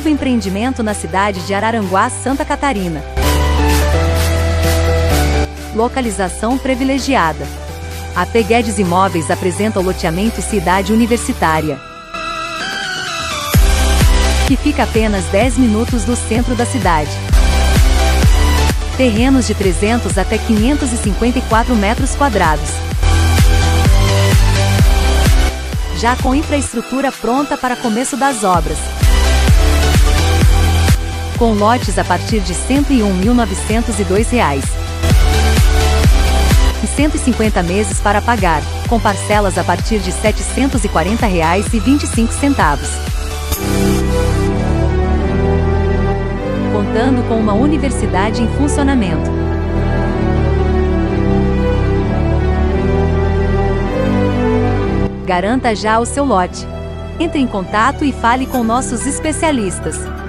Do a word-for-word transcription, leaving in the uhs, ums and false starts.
novo empreendimento na cidade de Araranguá, Santa Catarina. Localização privilegiada. A P Guedes Imóveis apresenta o loteamento Cidade Universitária, que fica a apenas dez minutos do centro da cidade. Terrenos de trezentos até quinhentos e cinquenta e quatro metros quadrados. Já com infraestrutura pronta para começo das obras. Com lotes a partir de cento e um mil novecentos e dois reais. E cento e cinquenta meses para pagar, com parcelas a partir de setecentos e quarenta reais e vinte e cinco centavos. Contando com uma universidade em funcionamento. Garanta já o seu lote. Entre em contato e fale com nossos especialistas.